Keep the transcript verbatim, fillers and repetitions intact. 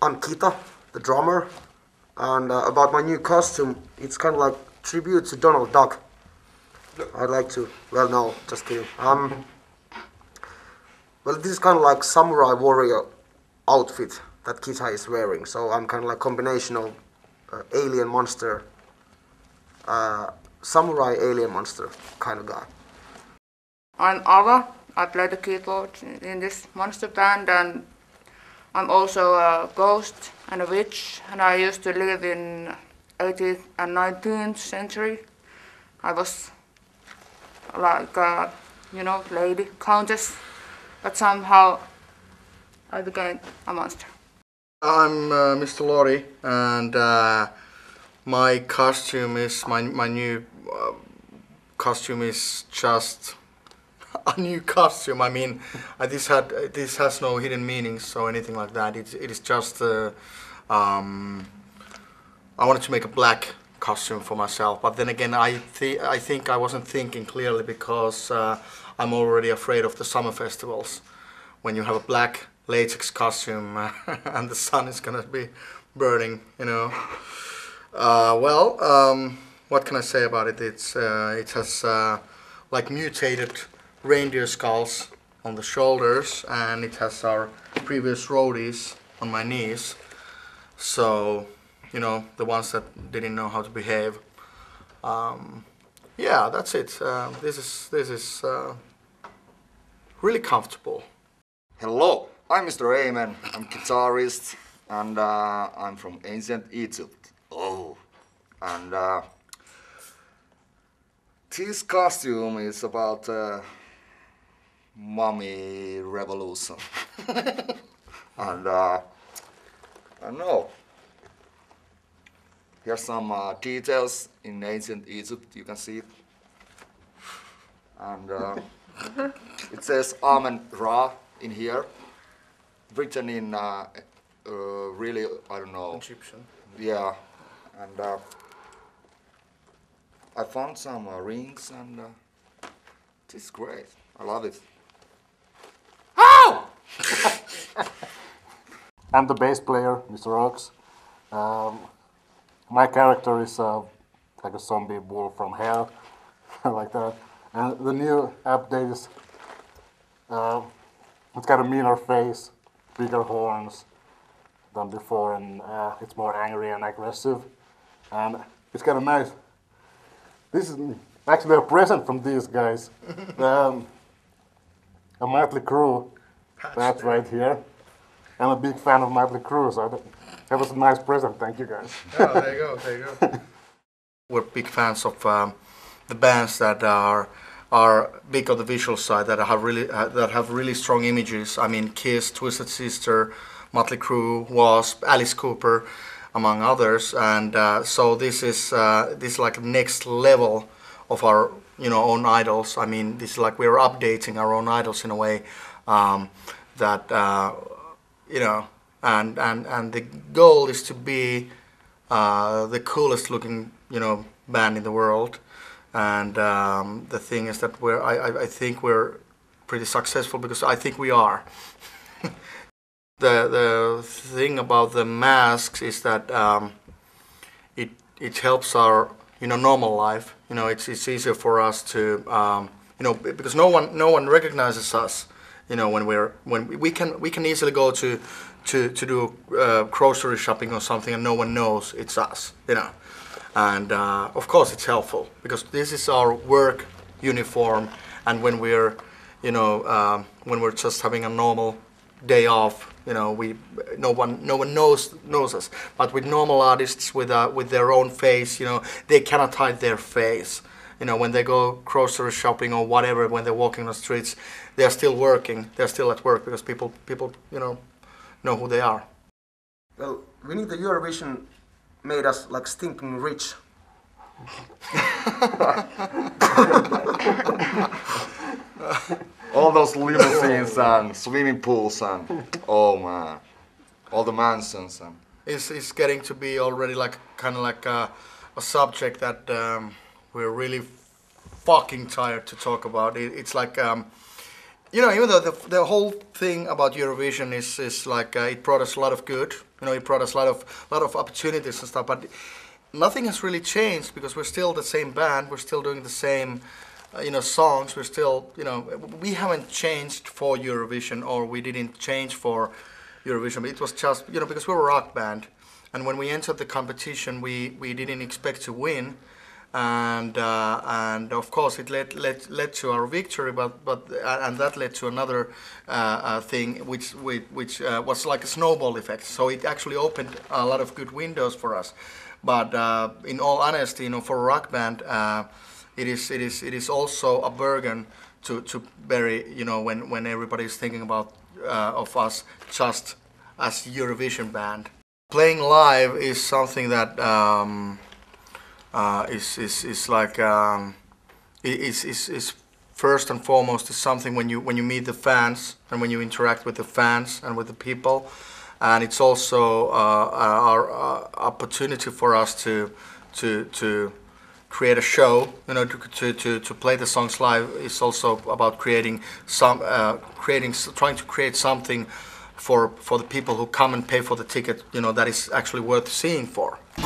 I'm Kita, the drummer, and uh, about my new costume, it's kind of like tribute to Donald Duck. I'd like to, well no, just kidding. Um, well, this is kind of like samurai warrior outfit that Kita is wearing, so I'm kind of like combination of uh, alien monster, uh, samurai alien monster kind of guy. I'm Ava. I play the keyboard in this monster band, and I'm also a ghost and a witch, and I used to live in eighteenth and nineteenth century. I was like a, you know, lady, countess, but somehow I became a monster. I'm uh, Mister Lordi, and uh, my costume is, my, my new uh, costume is just a new costume. I mean, uh, this had this has no hidden meanings or anything like that. It it is just uh, um, I wanted to make a black costume for myself, but then again, I th I think I wasn't thinking clearly because uh, I'm already afraid of the summer festivals. When you have a black latex costume uh, and the sun is gonna be burning, you know. Uh, well, um, what can I say about it? It's uh, it has uh, like mutated reindeer skulls on the shoulders, and it has our previous roadies on my knees, so you know, the ones that didn't know how to behave. Um, yeah, that's it. Uh, this is this is uh, really comfortable. Hello, I'm Mister Amen. I'm guitarist, and uh, I'm from ancient Egypt. Oh, and uh, this costume is about uh, mummy revolution. And uh, I don't know. Here's some uh, details in ancient Egypt. You can see it, and uh, it says Amen Ra in here, written in uh, uh, really, I don't know. Egyptian. Yeah, and uh, I found some uh, rings, and uh, this is great. I love it. Oh! I'm the bass player, Mister Ox. Um, my character is uh, like a zombie bull from hell, like that. And the new update is uh, it's got a meaner face, bigger horns than before, and uh, it's more angry and aggressive. And it's kind of nice. This is actually a present from these guys. um, a Motley Crue, that's right here. I'm a big fan of Motley Crue, so that, that was a nice present. Thank you, guys. Oh, there you go, there you go. We're big fans of um, the bands that are are big on the visual side, that have really uh, that have really strong images. I mean, Kiss, Twisted Sister, Motley Crue, Wasp, Alice Cooper, among others. And uh, so this is uh, this is like next level of our you know own idols. I mean, this is like we're updating our own idols in a way um, that uh, you know, and and and the goal is to be uh, the coolest looking you know band in the world. And um, the thing is that we're, I, I think we're pretty successful because I think we are. the the thing about the masks is that um, it it helps our you know normal life. You know, it's it's easier for us to um, you know because no one no one recognizes us. You know, when we're when we can we can easily go to to to do uh, grocery shopping or something and no one knows it's us. You know. And uh, of course it's helpful because this is our work uniform, and when we're, you know, uh, when we're just having a normal day off, you know, we no one no one knows knows us. But with normal artists with uh, with their own face, you know, they cannot hide their face. You know, when they go grocery shopping or whatever, when they're walking on the streets, they're still working. They're still at work because people people you know know who they are. Well, we need the Eurovision made us like stinking rich. All those limousines and swimming pools and oh man, all the mansions and. It's it's getting to be already like kind of like a, a subject that um, we're really fucking tired to talk about. It, it's like um, you know, even though the the whole thing about Eurovision is is like uh, it brought us a lot of good. You know, it brought us a lot of lot of opportunities and stuff. But nothing has really changed because we're still the same band. We're still doing the same, uh, you know, songs. We're still, you know, we haven't changed for Eurovision, or we didn't change for Eurovision. It was just, you know, because we're a rock band, and when we entered the competition, we we didn't expect to win. And uh, and of course it led led led to our victory, but but uh, and that led to another uh, uh, thing, which which, which uh, was like a snowball effect. So it actually opened a lot of good windows for us. But uh, in all honesty, you know, for a rock band, uh, it is it is it is also a burden to to bury. You know, when when everybody is thinking about uh, of us just as Eurovision band. Playing live is something that. Um, Uh, is is is like um, is is is first and foremost is something when you when you meet the fans and when you interact with the fans and with the people, and it's also uh, our uh, opportunity for us to to to create a show. You know, to to to, to play the songs live is also about creating some uh, creating trying to create something for for the people who come and pay for the ticket. You know, that is actually worth seeing for.